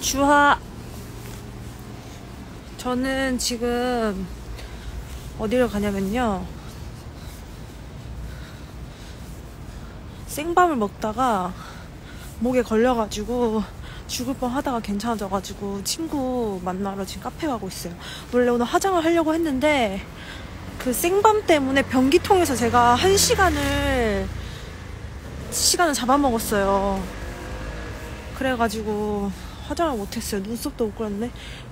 주하. 저는 지금 어디로 가냐면요, 생밤을 먹다가 목에 걸려가지고 죽을 뻔 하다가 괜찮아져가지고 친구 만나러 지금 카페 가고 있어요. 원래 오늘 화장을 하려고 했는데 그 생밤 때문에 변기통에서 제가 1시간을 잡아먹었어요. 그래가지고 화장을 못했어요. 눈썹도 못 그렸네.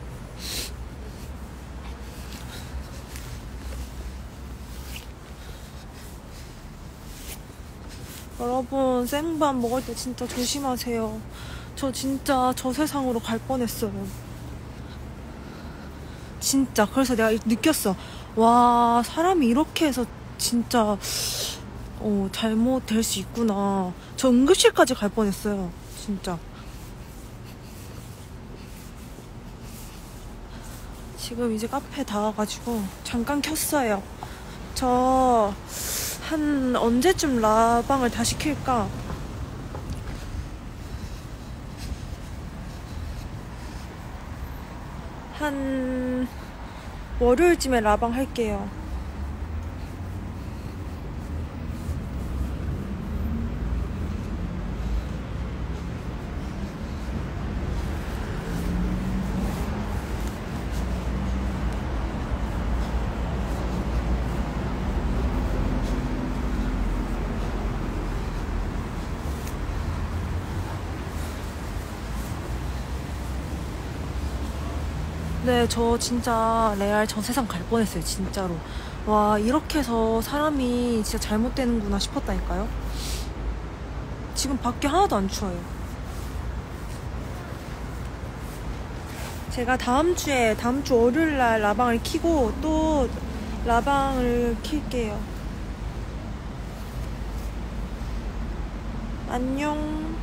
여러분, 생밤 먹을 때 진짜 조심하세요. 저 진짜 저 세상으로 갈 뻔했어요. 진짜. 그래서 내가 느꼈어. 와, 사람이 이렇게 해서 진짜 잘못될 수 있구나. 저 응급실까지 갈 뻔했어요. 진짜. 지금 이제 카페 다 와가지고 잠깐 켰어요. 저 한 언제쯤 라방을 다시 킬까? 한 월요일쯤에 라방 할게요. 네, 저 진짜 레알 저 세상 갈 뻔했어요. 진짜로. 와, 이렇게 해서 사람이 진짜 잘못되는구나 싶었다니까요. 지금 밖에 하나도 안 추워요. 제가 다음 주 월요일날 라방을 키고 또 라방을 킬게요. 안녕.